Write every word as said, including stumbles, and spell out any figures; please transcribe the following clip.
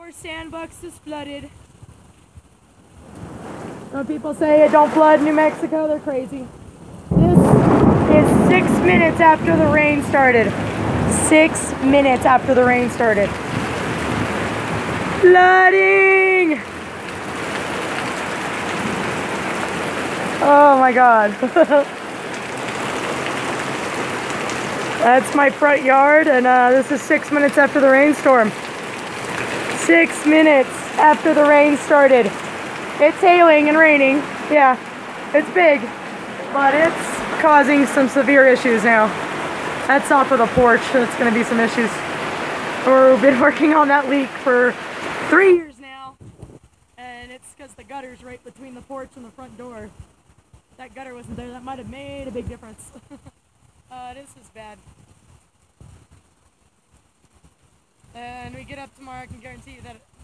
Lower Sandbox is flooded. When people say it don't flood in New Mexico, they're crazy. This is six minutes after the rain started. Six minutes after the rain started. Flooding! Oh my God. That's my front yard, and uh, this is six minutes after the rainstorm. Six minutes after the rain started. It's hailing and raining. Yeah, it's big, but it's causing some severe issues now. That's off of the porch. That's going to be some issues. We've been working on that leak for three years now, and it's because the gutter's right between the porch and the front door. If that gutter wasn't there, that might have made a big difference. uh, this is bad. And we get up tomorrow, I can guarantee you that